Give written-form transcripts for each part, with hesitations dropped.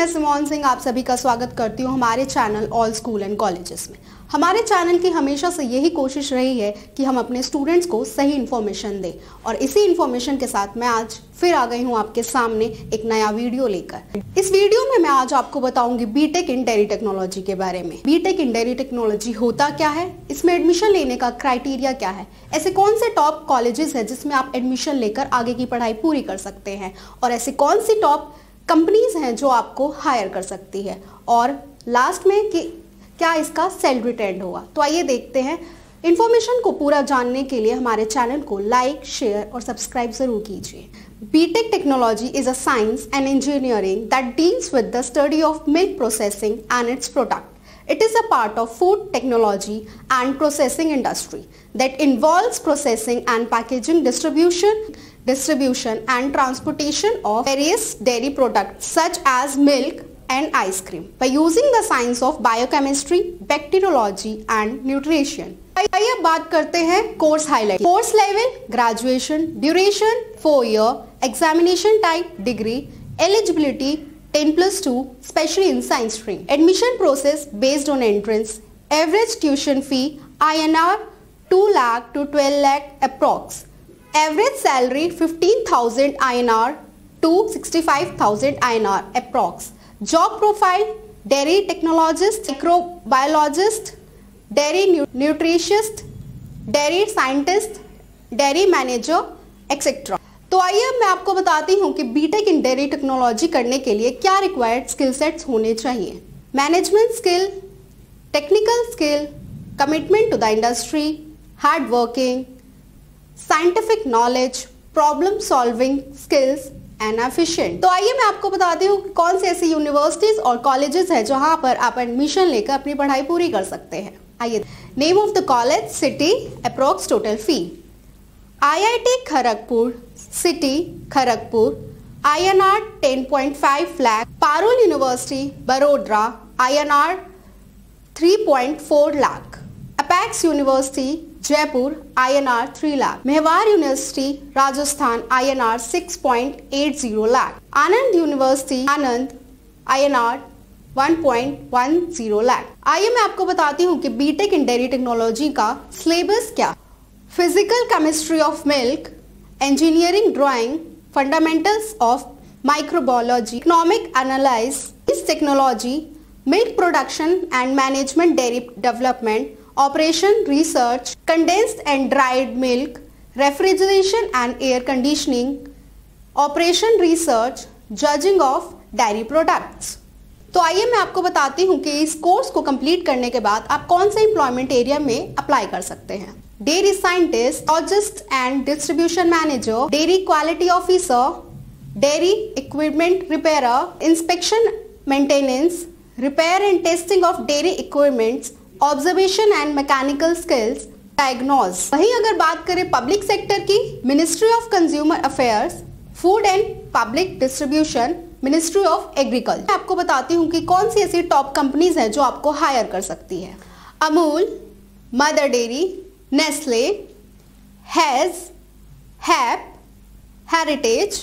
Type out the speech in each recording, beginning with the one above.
मैं सिमोन सिंह आप सभी का स्वागत करती हूँ हमारे channel all school and colleges में। हमारे चैनल की हमेशा से यही कोशिश रही है कि हम अपने स्टूडेंट्स को सही इन्फॉर्मेशन दें और इसी इन्फॉर्मेशन के साथ मैं आज फिर आ गई हूँ आपके सामने एक नया वीडियो लेकर। इस वीडियो में मैं आज आपको बताऊंगी बीटेक इन डेयरी टेक्नोलॉजी के बारे में। बीटेक इन डेयरी टेक्नोलॉजी होता क्या है, इसमें एडमिशन लेने का क्राइटेरिया क्या है, ऐसे कौन से टॉप कॉलेजेस है जिसमें आप एडमिशन लेकर आगे की पढ़ाई पूरी कर सकते हैं और ऐसी कौन सी टॉप कंपनीज हैं जो आपको हायर कर सकती है और लास्ट में कि क्या इसका सैलरी ट्रेंड होगा। तो आइए देखते हैं। इन्फॉर्मेशन को पूरा जानने के लिए हमारे चैनल को लाइक, शेयर और सब्सक्राइब जरूर कीजिए। B Tech technology is a science and engineering that deals with the study of milk processing and its product. It is a part of food technology and processing industry that involves processing and packaging, distribution and transportation of various dairy products such as milk and ice cream by using the science of biochemistry, bacteriology and nutrition. आइए अब बात करते हैं course highlight. Course level graduation, duration 4 year, examination type degree, eligibility 10+2, especially in science stream. Admission process based on entrance. Average tuition fee INR 2 lakh to 12 lakh approx. Average salary 15,000 INR to 65,000 INR approx. Job profile dairy technologist, microbiologist, dairy nutritionist, dairy scientist, dairy manager, etc. तो आइए मैं आपको बताती हूँ कि B Tech in dairy technology करने के लिए क्या रिक्वायर्ड स्किल सेट्स होने चाहिए। Management skill, technical skill, commitment to the industry, hard working, scientific knowledge, problem solving skills and efficient. तो आइए मैं आपको बताती हूँ कौन सी ऐसी यूनिवर्सिटीज और कॉलेजेस है जहाँ पर आप एडमिशन लेकर अपनी पढ़ाई पूरी कर सकते हैं। आइए, name of the college, city, approx total fee. IIT Kharagpur, city Kharagpur, INR 10.5 lakh. Parul university Vadodara, INR 3.4 lakh. Apex university Jaipur, INR 3 lakh. Mewar university Rajasthan, INR 6.80 lakh. Anand university Anand, INR 1.10 lakh. आइए मैं आपको बताती हूँ कि बीटेक इन डेयरी टेक्नोलॉजी का सिलेबस क्या। Physical chemistry of milk, engineering drawing, fundamentals of microbiology, economic analysis, technology, milk production and management, dairy development, operation research, condensed and dried milk, refrigeration and air conditioning, operation research, judging of dairy products. तो आइए मैं आपको बताती हूँ कि इस course को complete करने के बाद आप कौन से एम्प्लॉयमेंट एरिया में अप्लाई कर सकते हैं। Dairy scientist, logistics and distribution manager, dairy quality officer, dairy equipment repairer, inspection maintenance, repair and testing of dairy equipments, observation and mechanical skills, diagnose. वहीं अगर बात करें पब्लिक सेक्टर की, ministry of consumer affairs, food and public distribution, ministry of agriculture. मैं आपको बताती हूँ कि कौन सी ऐसी टॉप कंपनीज हैं जो आपको हायर कर सकती है। अमूल, मदर डेयरी, नेस्ले, हैज, हैप, Heritage,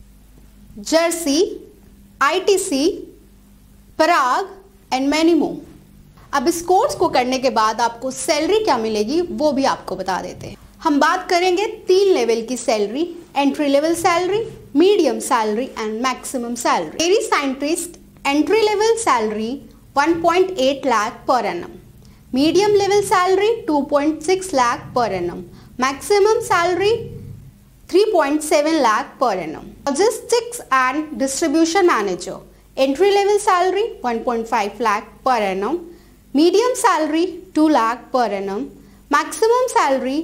Jersey, ITC, Parag and many more. अब इस कोर्स को करने के बाद आपको सैलरी क्या मिलेगी वो भी आपको बता देते हैं। हम बात करेंगे 3 लेवल की salary, entry level salary, medium salary and maximum salary. Dairy scientist entry level salary 1.8 lakh per annum, medium level salary 2.6 lakh per annum, maximum salary 3.7 lakh per annum. Logistics and distribution manager, entry level salary 1.5 lakh per annum, medium salary 2 lakh per annum, maximum salary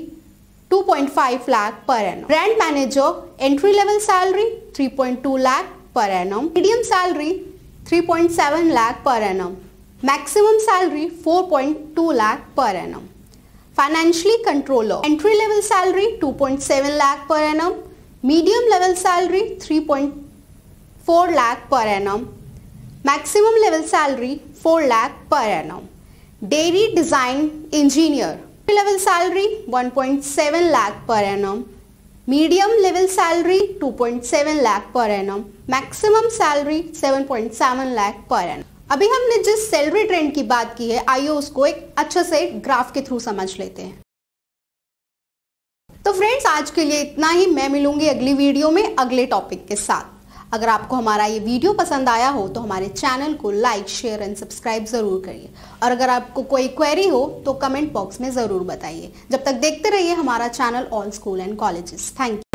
2.5 lakh per annum. Brand manager, entry level salary 3.2 lakh per annum, medium salary 3.7 lakh per annum, maximum salary 4.2 lakh per annum. Financially controller, entry level salary 2.7 lakh per annum, medium level salary 3.4 lakh per annum, maximum level salary 4 lakh per annum. Dairy design engineer, entry level salary 1.7 lakh per annum, medium level salary 2.7 lakh per annum, maximum salary 7.7 lakh per annum. अभी हमने जिस salary trend की बात की है, आइए उसको एक अच्छे से ग्राफ के थ्रू समझ लेते हैं। तो फ्रेंड्स, आज के लिए इतना ही। मैं मिलूंगी अगली वीडियो में अगले टॉपिक के साथ। अगर आपको हमारा ये वीडियो पसंद आया हो तो हमारे चैनल को लाइक, शेयर एंड सब्सक्राइब जरूर करिए। और अगर आपको कोई क्वेरी हो तो कमेंट बॉक्स में जरूर बताइए। जब तक देखते रहिए हमारा channel all school and colleges. Thank you.